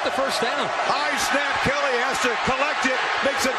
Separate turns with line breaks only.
the first down.
High snap. Kelly has to collect it. Makes a